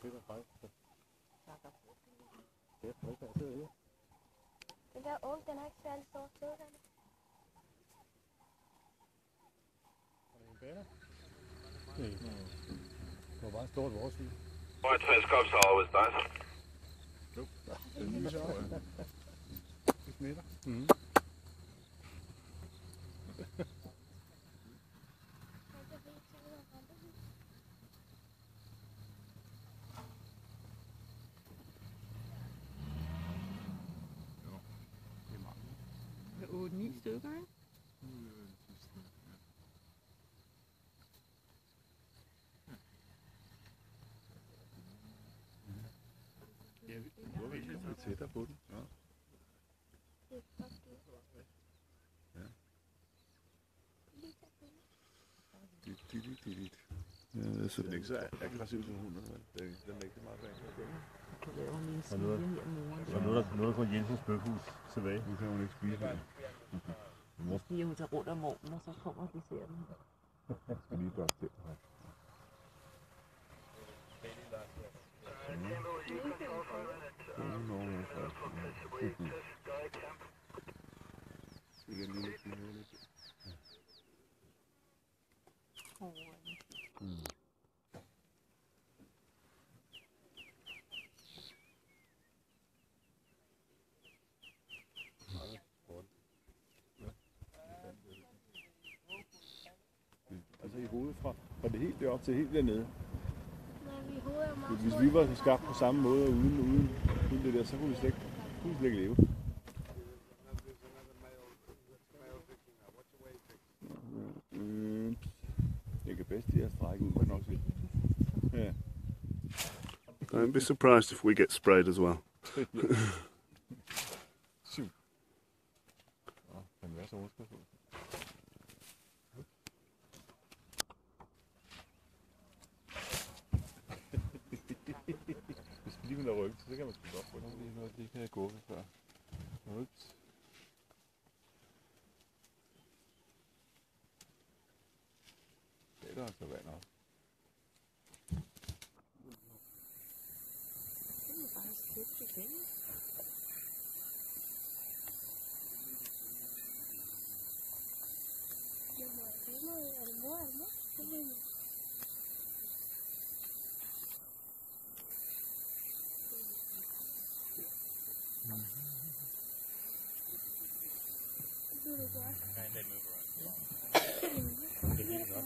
Det er faktisk. Det er faktisk, jeg sidder her. Den der ung, den er ikke særlig stor sød, den. Er det en bænder? Nej. Det var bare stort vores hus. White Fence cops are always nice. Jo, det er lige så. Det smitter. Mhm. Det er 8-9 stykker, ikke? Ja, nu er vi lidt tættere på den. Ja. Ja, så den er ikke så aggressiv som hunden. Den er ikke så meget bag. Jeg laver lige en smule her moren. Og nu er der kun Jensens bøfhus tilbage. Nu kan hun ikke spise det. Jeg siger, hun tager rundt om morgenen, og så kommer vi ser den. Jeg skal lige børste det her. Altså i hovedet fra det helt deroppe til helt dernede. Nej, vi hovedet er meget Hvis vi var skabt på samme måde uden det der, så kunne vi slet ikke leve. Jeg kan bedst lige at strække ud, må jeg nok sige. Ja. Don't be surprised if we get sprayed as well. Syv. Kan være så underskudsfuld. Hvis vi lige vil have ryggen, så kan man sgu godt rykke. Det er noget, det kan jeg gå før. Ups. Det er der altså vand op. Det er faktisk købt igen. Er det mor eller mor? Det er helt godt.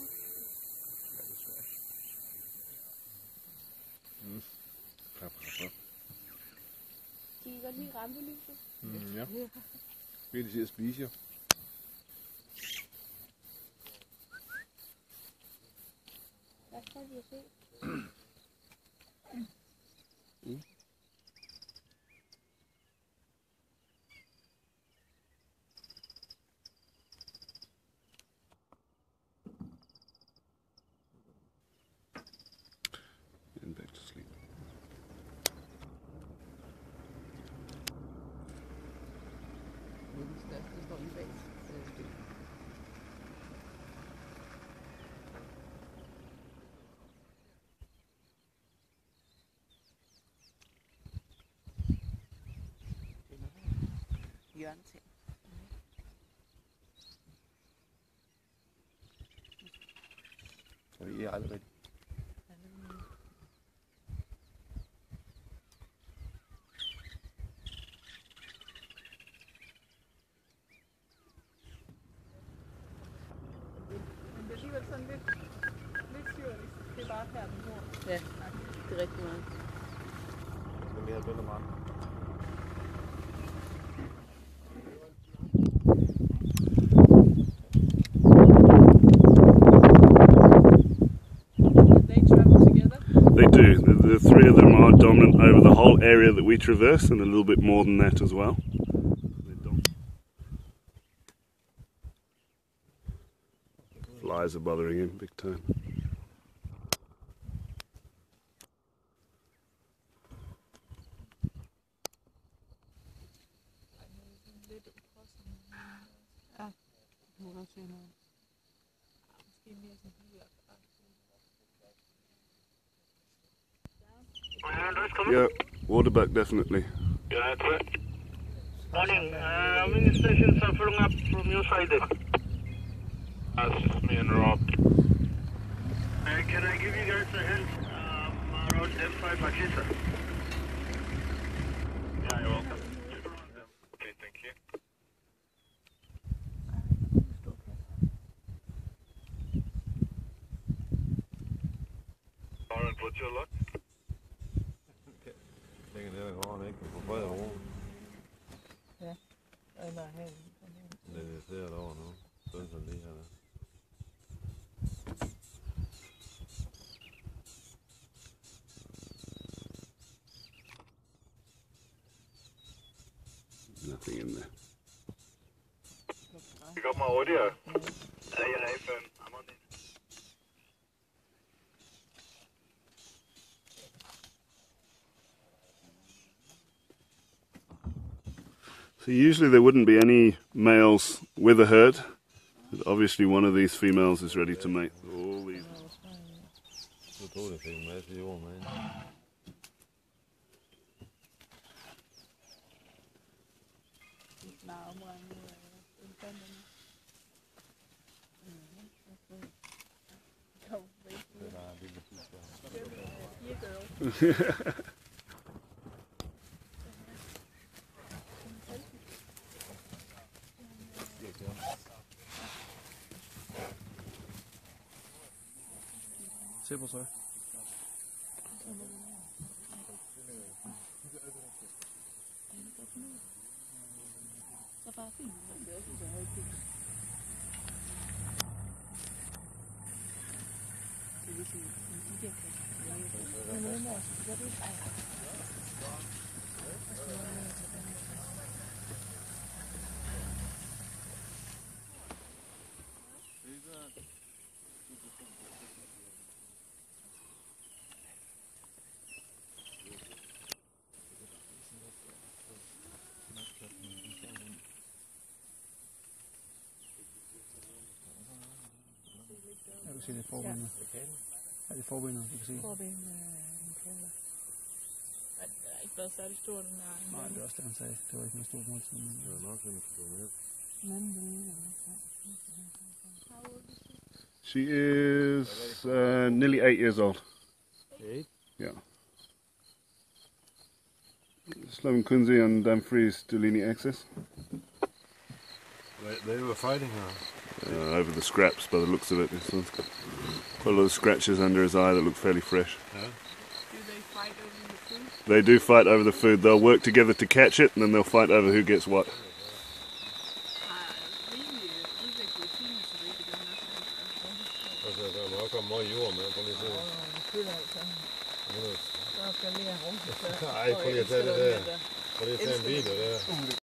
De kan godt lide rampelyset. Ja. Vi kan til at spise, jo. Hvad skal de se? And back to sleep. Den største står lige bag. Hjørneting. Jeg ved aldrig rigtigt. Men det er alligevel sådan lidt syrligt. Det er bare her, den bor. Ja, det er rigtig meget. Det er mere bedre meget. They travel together. They do. The three of them are dominant over the whole area that we traverse and a little bit more than that as well. Flies are bothering him big time. Hun også siger noget. Måske mere sådan dyr. Yeah, waterbuck definitely. Yeah, that's it. Morning. How many stations are filling up from your side there? That's just me and Rob. Can I give you guys a hint? Around M5 Akisa. Yeah, you're welcome. Okay, thank you. Orange, what's your luck? Det går ikke på bred ro. Det ser over nu. Sådan som lige her. Nothing in there. You got my audio? Yeah, FM. I'm on it. So usually there wouldn't be any males with a herd, but obviously one of these females is ready to mate. All these. Jeg tror, det fik en masse jord med. Se på så. Jeg kan se det forbenet. Ja, det er forbenet, du kan se. Forbenet er ikke været særlig stor, den her. Nej, det er også det, han sagde. Det var ikke noget stort måltid. Det var nok, at få med. She is nearly 8 years old. 8? Yeah. Sloan Kunzi and Dumfries Dulini Access. They were fighting her. Over the scraps by the looks of it. This one's got quite a lot of scratches under his eye that look fairly fresh. Yeah. Do they fight over the food? They do fight over the food. They'll work together to catch it and then they'll fight over who gets what. Altså, der må også komme meget jord med. Prøv lige at se. Nej, prøv lige at tage det der. Prøv lige at tage en video der.